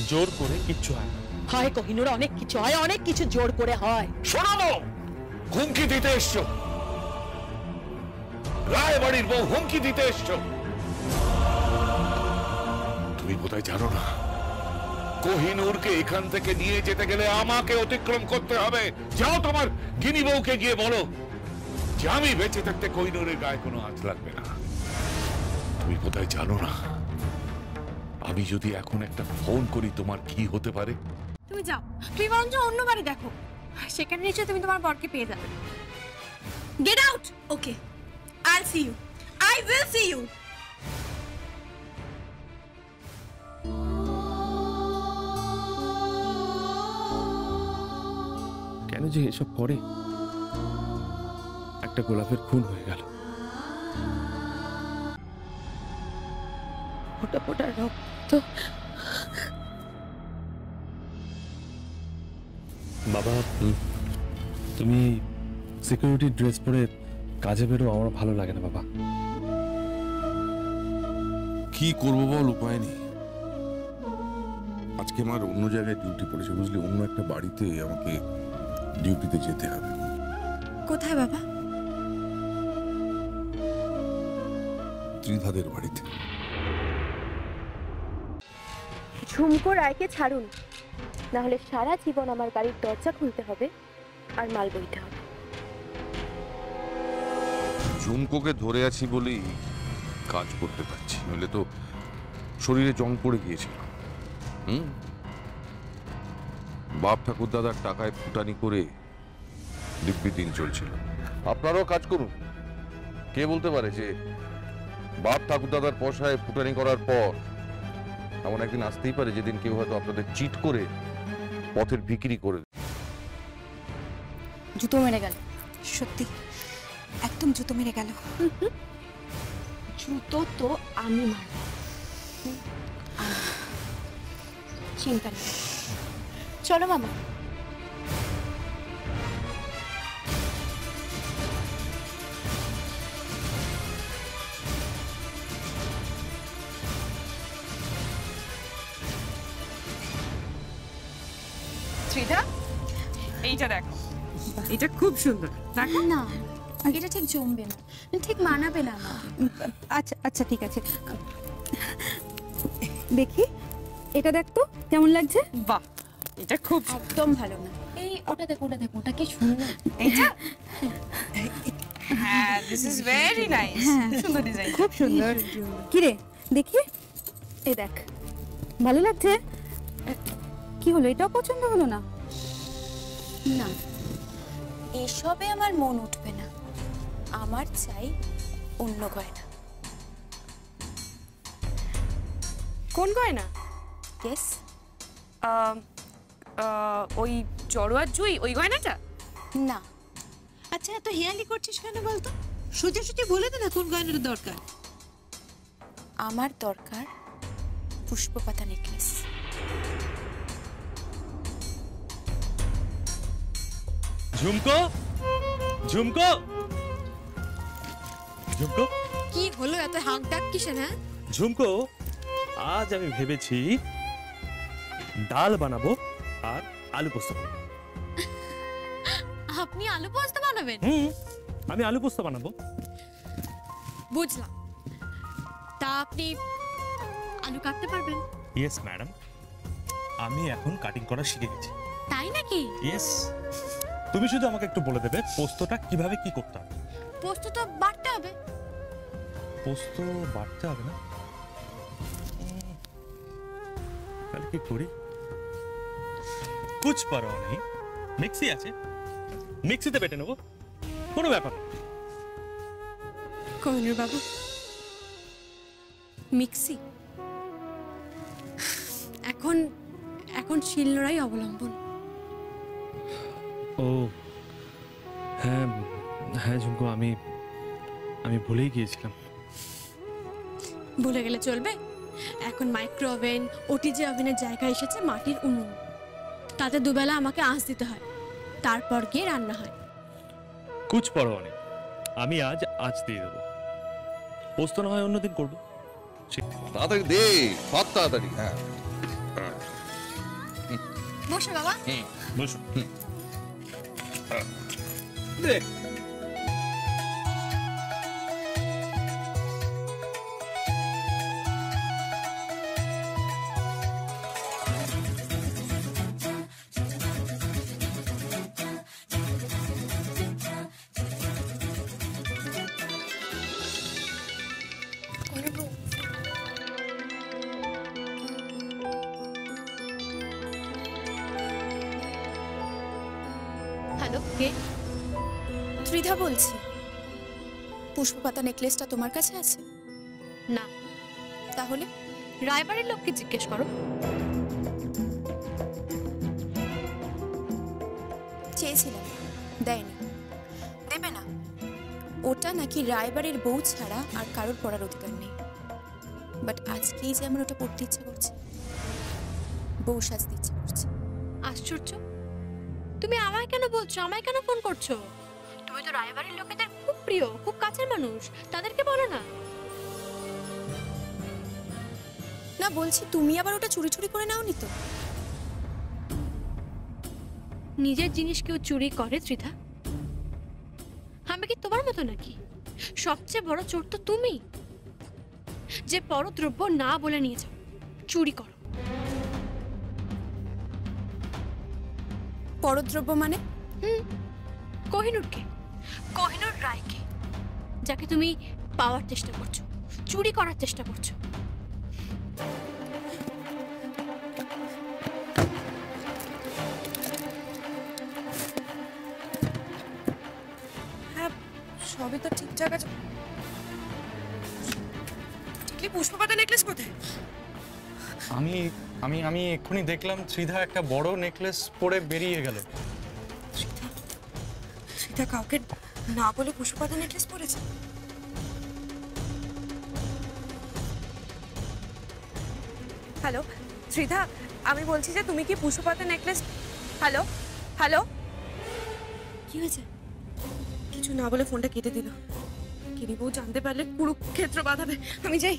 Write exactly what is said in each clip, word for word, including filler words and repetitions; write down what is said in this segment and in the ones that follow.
জোর করে কিচ্ছু হয় না। হয় কোহিনুর, অনেক কিছু হয়, অনেক কিছু জোর করে হয়। শোনাবো হুমকি দিতে এসছো, রায় বাড়ির বউ হুমকি দিতে এসছো। তুমি বোধহয় জানো না কোহিনুরকে এখান থেকে নিয়ে যেতে গেলে আমাকে অতিক্রম করতে হবে। যাও তোমার গিনি বউকে গিয়ে বলো যে আমি বেঁচে থাকতে কোহিনুরের গায়ে কোনো হাত লাগবে না। তুমি বোধহয় জানো না আমি যদি এখন একটা ফোন করি তোমার কি হতে পারে। তুমি যাও, তুমি বরঞ্চ অন্য বাড়ি দেখো, সেখানে নিশ্চয়ই তুমি তোমার বরকে পেয়ে যাবে। Get out. Okay, I see you, I will see you. কেন যে এসব করে? একটা গোলাপের খুন হয়ে গেল। ফোটা ফোটা রক্ত। বাবা, তুমি সিকিউরিটি ড্রেস পরে কাজে বেরো, আমার ভালো লাগে না বাবা। কি করবো বল, উপায় নেই। আজকে আমার অন্য জায়গায় ডিউটি পড়েছে, বুঝলি, অন্য একটা বাড়িতে আমাকে ডিউটিতে যেতে হবে। কোথায় বাবা? ত্রিধাদের বাড়িতে। ঝুমকো রায়কে ছাড়ুন, না হলে সারা জীবন আমার বাড়ির দরজা খুলতে হবে আর মাল বইতে হবে। ঝুমকোকে ধরে আছি বলেই কাজ করতে পারছি, নইলে তো শরীরে জং পড়ে গিয়েছিল। হুম, বাপ ঠাকুর দাদার টাকায় ফুটানি করে দিব্যি দিন চলছিল। আপনারাও কাজ করুন। কে বলতে পারে যে বাপ ঠাকুর দাদার পয়সায় ফুটানি করার পর এমন একদিন আসতেই পারে যেদিন কেউ হয়তো আপনাদের চিট করে পথের বিক্রি করে। জুতো মেরে গেল, সত্যি একদম জুতো মেরে গেল। জুতো তো আমি মারব, চিন্তা নেই। চলো মামা। এইটা দেখো, এটা খুব সুন্দর। দেখো না, এটা ঠিক জমবে না, ঠিক মানাবে না আমাকে। আচ্ছা আচ্ছা ঠিক আছে, দেখি এটা দেখ তো কেমন লাগছে। বাহ, এটা খুব একদম ভালো না। এই ওটা দেখো, ওটা দেখো, ওটা কি সুন্দর। এইটা হ্যাঁ, দিস ইজ ভেরি নাইস, সুন্দর ডিজাইন, খুব সুন্দর। কি রে দেখি, এই দেখ, ভালো লাগছে। কি হলো, এটাও পছন্দ হলো না? না, এসবে আমার মন উঠবে না, আমার চাই অন্য গয়না। কোন গয়না? গেস। ওই জড়োয়ার জুই, ওই গয়নাটা? না। আচ্ছা, এত হেয়ালি করছিস কেন বলতো? সোজা সোজা বলে দে না কোন গয়নার দরকার। আমার দরকার পুষ্পপাতা নেকলেস। ঝুমকো, ঝুমকো, ঝুমকো, কি হলো, এত হাঁক ডাক কিসে? না ঝুমকো, আজ আমি ভেবেছি ডাল বানাবো আর আলু পোস্ত। আপনি আলু পোস্ত বানাবেন? হুম, আমি আলু পোস্ত বানাবো। বুঝলাম। তা আপনি আলু কাটতে পারবেন? ইয়েস ম্যাডাম, আমি এখন কাটিং করা শিখে গেছি। তাই নাকি? ইয়েস। তুমি শুধু আমাকে একটু বলে দেবে পোস্তটা কিভাবে কি করতে হবে। পোস্ত তো বাটতে হবে। পোস্ত বাটতে হবে না? তাহলে কি করি? কুছ পরোয়া নেই, মিক্সি আছে, মিক্সিতে বেটে নেবো, কোনো ব্যাপার না। কোহিনুর বাবু, মিক্সি এখন এখন শিলনোড়াই অবলম্বন। ও হ্যাঁ হ্যাঁ ঝুমকো, আমি আমি ভুলেই গিয়েছিলাম। ভুলে গেলে চলবে? এখন মাইক্রো ওভেন, ওটিজি ওভেনের জায়গায় এসেছে মাটির উনুন। তাতে দুবেলা আমাকে আঁচ দিতে হয়, তারপর গিয়ে রান্না হয়। কুছ পরোয়া নেই, আমি আজ আজ দিয়ে দেবো। পোস্ত না হয় অন্যদিন করবো। তাড়াতাড়ি দে, সব তাড়াতাড়ি। হ্যাঁ, বসো বাবা। বসো। হ্যালো, কে? ত্রিধা বলছি। পুষ্পপাতা নেকলেসটা তোমার কাছে আছে? না। তাহলে রায়বাড়ির লোককে জিজ্ঞেস করো। চেয়েছিলাম, দেয়নি। দেবে না। ওটা নাকি রায়বাড়ির বউ ছাড়া আর কারোর পরার অধিকার নেই। বাট আজকেই যে আমার ওটা পড়তে ইচ্ছা করছে, বউ সাজতে ইচ্ছা করছে। আশ্চর্য, তুমি আমায় কেন বলছো? আমায় কেন ফোন করছো? তুমি তো রায়বাড়ির লোকেদের খুব প্রিয়, খুব কাছের মানুষ, তাদেরকে বলো না। না, বলছি তুমি আবার ওটা চুরি চুরি করে নাওনি তো? নিজের জিনিস কেউ চুরি করে ত্রিধা? আমি কি তোমার মতো নাকি? সবচেয়ে বড় চোর তো তুমি, যে পরদ্রব্য না বলে নিয়ে যাও, চুরি করো। পরদ্রব্য মানে? হুম, কোহিনূরকে, কোহিনূর রায়কে, যাকে তুমি পাওয়ার চেষ্টা করছো, চুরি করার চেষ্টা করছো। হ্যাঁ, সবই তো ঠিকঠাক আছে। ঠিকই পুষ্পপাতা নেকলেস কোথায়? আমি আমি আমি এক্ষুনি দেখলাম ত্রিধা একটা বড় নেকলেস পরে বেরিয়ে গেল। ত্রিধা কাউকে না বলে পুষ্পপাতা নেকলেস পরেছে? হ্যালো ত্রিধা, আমি বলছি যে তুমি কি পুষ্পপাতা নেকলেস? হ্যালো হ্যালো, কি হয়েছে? কিছু না বলে ফোনটা কেটে দিল। গিনি বউ জানতে পারলে কুরুক্ষেত্র বাঁধাবে। আমি যাই।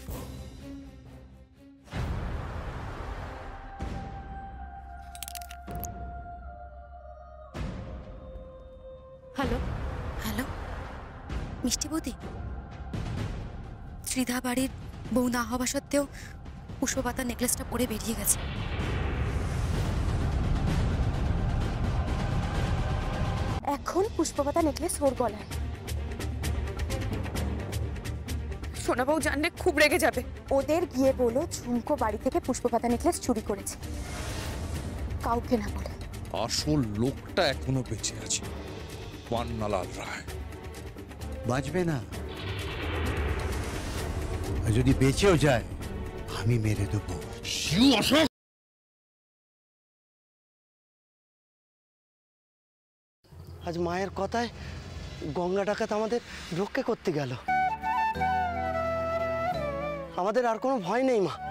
হ্যালো হ্যালো, মিষ্টি বৌদি। ত্রিধা বাড়ির বউ না হওয়া সত্ত্বেও পুষ্পপাতা নেকলেসটা পরে বেরিয়ে গেছে। এখন পুষ্পপাতা নেকলেস ওর গলায়। সোনা বউ জানলে খুব রেগে যাবে। ওদের গিয়ে বলো ঝুমকো বাড়ি থেকে পুষ্পপাতা নেকলেস চুরি করেছে, কাউকে না বলে। আসল লোকটা এখনো বেঁচে আছে, পান্নালাল রায়। বাঁচবে না, আর যদি বেঁচেও যায় আমি মেরে দেবো। আজ মায়ের কথায় গঙ্গা ডাকাত আমাদের রক্ষা করতে গেল। আমাদের আর কোনো ভয় নেই মা।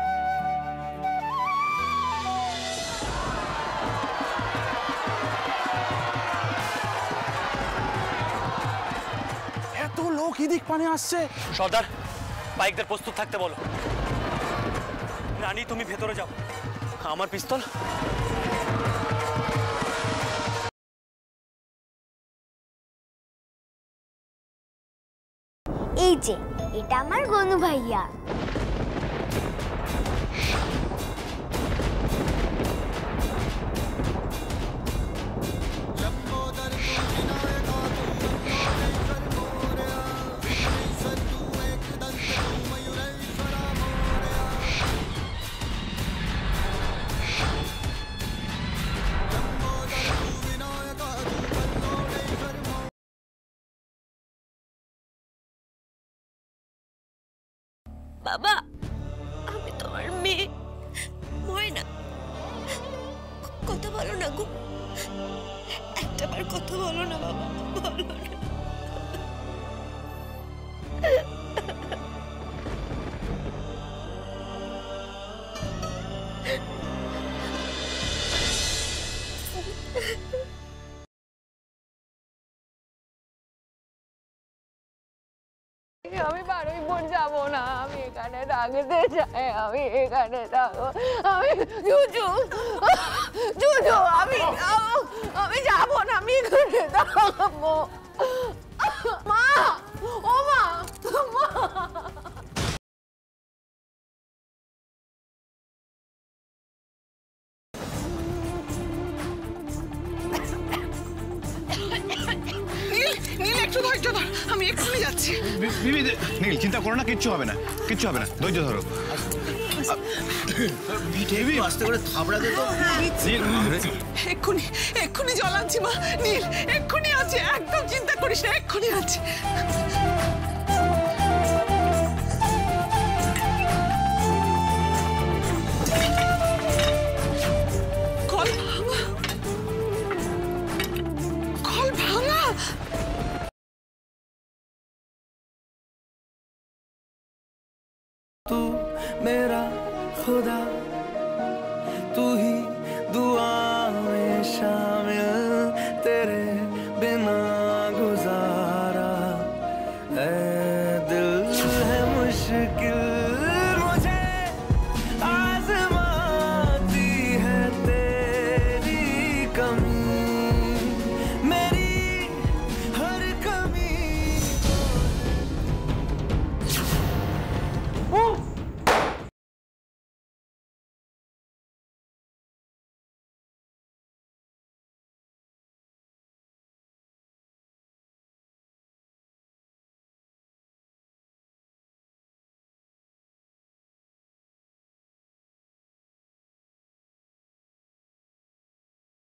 এত লোক এদিক পানে আসছে। সর্দার, বাইকদের প্রস্তুত থাকতে বলো। রানী, তুমি ভেতরে যাও, আমার পিস্তল। এই যে, এটা আমার গনু ভাইয়া। বাবা, আমি তোমার মেয়ে ময়না। কথা বলো না গো, একটাবার কথা বলো না বাবা, বলো না। আমি বারোই বোন যাবো না, আমি এখানে থাকতে চাই, আমি এখানে থাকবো, আমি জুজু জুজু আমি আমি যাবো না, আমি এখানে থাকবো। মা, ও মা, মা। নীল একটু ধৈর্য ধর, আমি এক্ষুনি যাচ্ছি। নীল চিন্তা করো না, কিচ্ছু হবে না, কিচ্ছু হবে না, ধৈর্য ধরো। আস্তে করে থাবড়া দে তো। এক্ষুনি এক্ষুনি জল আনছি মা। নীল এক্ষুনি আছে, একদম চিন্তা করিস না, এক্ষুনি আছে। কল ভাঙা, কল ভাঙা। तू मेरा खुदा, तू ही